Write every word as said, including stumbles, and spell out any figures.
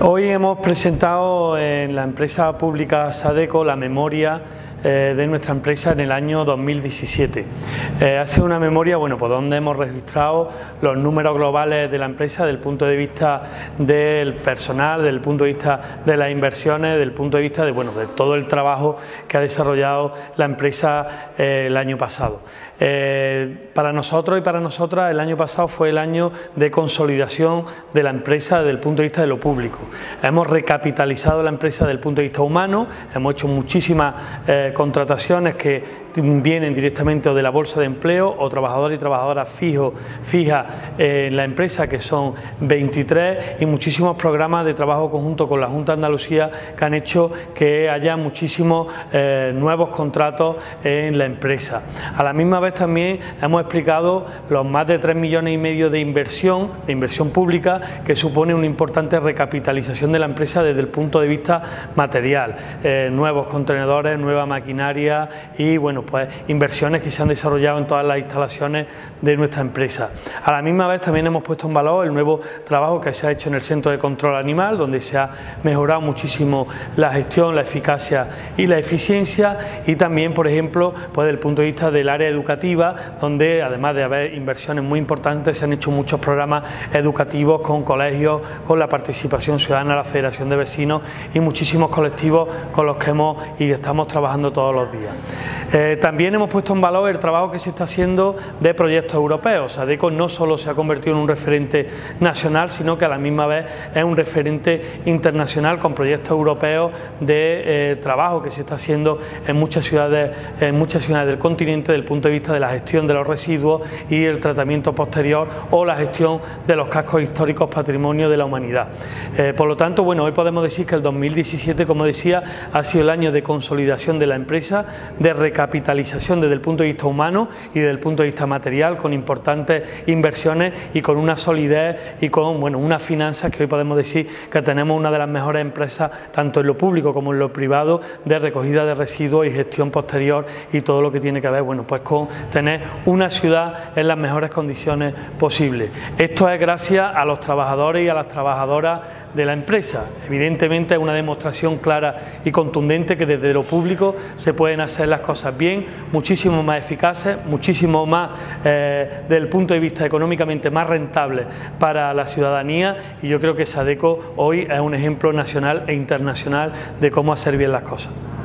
Hoy hemos presentado en la empresa pública Sadeco la memoria eh, de nuestra empresa en el año dos mil diecisiete. Eh, ha sido una memoria, bueno, pues donde hemos registrado los números globales de la empresa desde el punto de vista del personal, desde el punto de vista de las inversiones, desde el punto de vista de, bueno, de todo el trabajo que ha desarrollado la empresa eh, el año pasado. Eh, para nosotros y para nosotras el año pasado fue el año de consolidación de la empresa desde el punto de vista de lo público. Hemos recapitalizado la empresa desde el punto de vista humano, hemos hecho muchísimas eh, contrataciones que vienen directamente o de la bolsa de empleo o trabajadores y trabajadoras fijos, fijas eh, en la empresa, que son veintitrés, y muchísimos programas de trabajo conjunto con la Junta de Andalucía que han hecho que haya muchísimos eh, nuevos contratos en la empresa. A la misma vez también hemos explicado los más de tres millones y medio de inversión, de inversión pública, que supone una importante recapitalización de la empresa desde el punto de vista material, eh, nuevos contenedores, nueva maquinaria y bueno, pues inversiones que se han desarrollado en todas las instalaciones de nuestra empresa. A la misma vez también hemos puesto en valor el nuevo trabajo que se ha hecho en el Centro de Control Animal, donde se ha mejorado muchísimo la gestión, la eficacia y la eficiencia, y también, por ejemplo, pues desde el punto de vista del área educativa, donde además de haber inversiones muy importantes, se han hecho muchos programas educativos con colegios, con la participación ciudadana, la Federación de Vecinos y muchísimos colectivos con los que hemos y estamos trabajando todos los días. Eh, también hemos puesto en valor el trabajo que se está haciendo de proyectos europeos. Sadeco no solo se ha convertido en un referente nacional, sino que a la misma vez es un referente internacional con proyectos europeos de eh, trabajo que se está haciendo en muchas ciudades, en muchas ciudades del continente desde el punto de vista de la gestión de los residuos y el tratamiento posterior o la gestión de los cascos históricos patrimonio de la humanidad. Eh, por lo tanto, bueno, hoy podemos decir que el dos mil diecisiete, como decía, ha sido el año de consolidación de la empresa, de recapitalización desde el punto de vista humano y desde el punto de vista material, con importantes inversiones y con una solidez y con, bueno, unas finanzas que hoy podemos decir que tenemos una de las mejores empresas, tanto en lo público como en lo privado, de recogida de residuos y gestión posterior y todo lo que tiene que ver, bueno, pues con tener una ciudad en las mejores condiciones posibles. Esto es gracias a los trabajadores y a las trabajadoras de la empresa. Evidentemente es una demostración clara y contundente que desde lo público se pueden hacer las cosas bien, muchísimo más eficaces, muchísimo más eh, desde el punto de vista económicamente más rentables para la ciudadanía, y yo creo que Sadeco hoy es un ejemplo nacional e internacional de cómo hacer bien las cosas.